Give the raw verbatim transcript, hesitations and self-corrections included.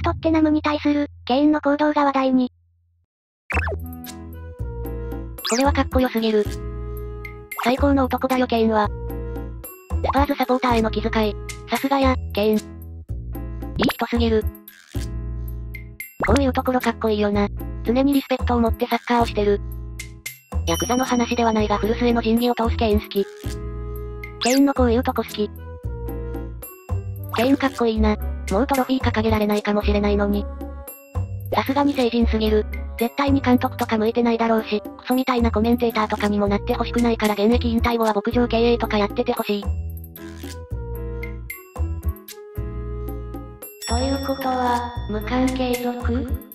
トッテナムに対する、ケインの行動が話題に。 これはかっこよすぎる。最高の男だよケインは。スパーズサポーターへの気遣い。さすがや、ケイン。いい人すぎる。こういうところかっこいいよな。常にリスペクトを持ってサッカーをしてる。ヤクザの話ではないが古巣への仁義を通すケイン好き。ケインのこういうとこ好き。ケインかっこいいな。もうトロフィー掲げられないかもしれないのに。さすがに成人すぎる。絶対に監督とか向いてないだろうし、クソみたいなコメンテーターとかにもなってほしくないから現役引退後は牧場経営とかやっててほしい。 ということは、無関係族？